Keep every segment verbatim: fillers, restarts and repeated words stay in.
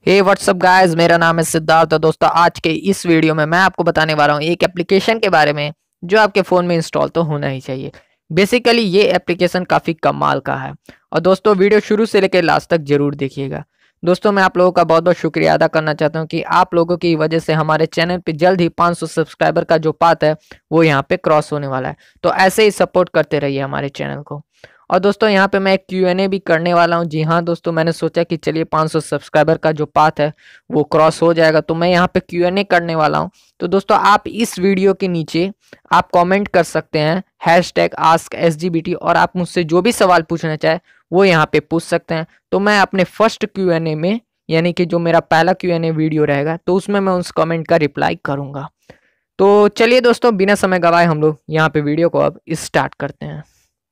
हे WhatsApp guys, मेरा नाम है सिद्धार्थ। तो दोस्तों, आज के इस वीडियो में मैं आपको बताने वाला हूँ एक एप्लीकेशन के बारे में जो आपके फ़ोन में इंस्टॉल तो होना ही चाहिए। बेसिकली ये एप्लीकेशन काफ़ी कमाल का है और दोस्तों वीडियो शुरू से लेकर लास्ट तक जरूर देखिएगा। दोस्तों, मैं आप लोगों का बहुत बहुत शुक्रिया अदा करना चाहता हूँ कि आप लोगों की वजह से हमारे चैनल पे जल्द ही पाँच सौ सब्सक्राइबर का जो पाथ है वो यहाँ पे क्रॉस होने वाला है। तो ऐसे ही सपोर्ट करते रहिए हमारे चैनल को। और दोस्तों, यहाँ पे मैं एक क्यू एन ए भी करने वाला हूँ। जी हाँ दोस्तों, मैंने सोचा कि चलिए पाँच सौ सब्सक्राइबर का जो पाथ है वो क्रॉस हो जाएगा, तो मैं यहाँ पे क्यू एन ए करने वाला हूँ। तो दोस्तों, आप इस वीडियो के नीचे आप कमेंट कर सकते हैं hashtag ask S G B T, और आप मुझसे जो भी सवाल पूछना चाहे वो यहाँ पे पूछ सकते हैं। तो मैं अपने फर्स्ट क्यू एन ए में, यानी कि जो मेरा पहला क्यू एन ए वीडियो रहेगा, तो उसमें मैं उस कमेंट का रिप्लाई करूँगा। तो चलिए दोस्तों, बिना समय गवाए हम लोग यहाँ पे वीडियो को अब स्टार्ट करते हैं।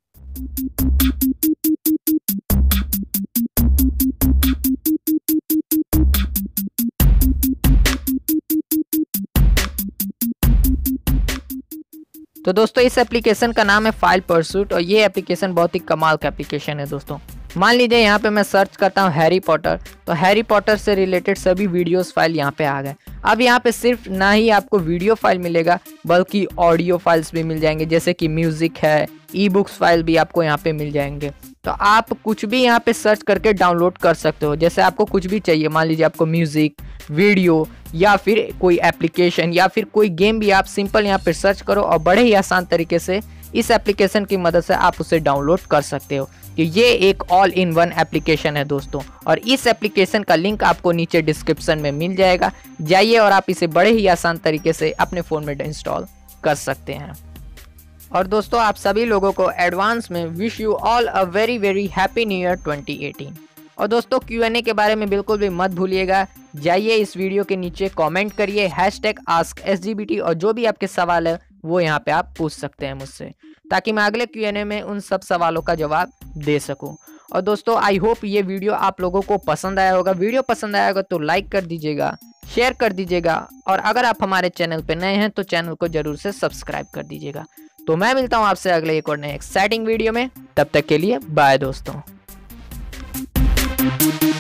तो दोस्तों, इस एप्लीकेशन का नाम है फाइल परसूट और ये एप्लीकेशन बहुत ही कमाल का एप्लीकेशन है। दोस्तों, मान लीजिए यहाँ पे मैं सर्च करता हूँ हैरी पॉटर, तो हैरी पॉटर से रिलेटेड सभी वीडियोस फाइल यहाँ पे आ गए। अब यहाँ पे सिर्फ ना ही आपको वीडियो फाइल मिलेगा बल्कि ऑडियो फाइल्स भी मिल जाएंगे, जैसे कि म्यूजिक है, ई बुक्स फाइल भी आपको यहाँ पे मिल जाएंगे। तो आप कुछ भी यहाँ पे सर्च करके डाउनलोड कर सकते हो। जैसे आपको कुछ भी चाहिए, मान लीजिए आपको म्यूजिक, वीडियो या फिर कोई एप्लीकेशन या फिर कोई गेम भी, आप सिंपल यहाँ पे सर्च करो और बड़े ही आसान तरीके से इस एप्लीकेशन की मदद से आप उसे डाउनलोड कर सकते हो। कि ये एक ऑल इन वन एप्लीकेशन है दोस्तों, और इस एप्लीकेशन का लिंक आपको नीचे डिस्क्रिप्शन में मिल जाएगा। जाइए और आप इसे बड़े ही आसान तरीके से अपने फ़ोन में इंस्टॉल कर सकते हैं। और दोस्तों, आप सभी लोगों को एडवांस में wish you all a very very happy new year twenty eighteen. और दोस्तों, क्यू एन ए के बारे में बिल्कुल भी मत भूलिएगा। जाइए इस वीडियो के नीचे कमेंट करिए hashtag ask S G B T, और जो भी आपके सवाल है वो यहाँ पे आप पूछ सकते हैं मुझसे, ताकि मैं अगले क्यू एन ए में उन सब सवालों का जवाब दे सकूं। और दोस्तों, आई होप ये वीडियो आप लोगों को पसंद आया होगा। वीडियो पसंद आया होगा तो लाइक कर दीजिएगा, शेयर कर दीजिएगा, और अगर आप हमारे चैनल पे नए हैं तो चैनल को जरूर से सब्सक्राइब कर दीजिएगा। तो मैं मिलता हूँ आपसे अगले एक और नए एक्साइटिंग वीडियो में। तब तक के लिए बाय दोस्तों।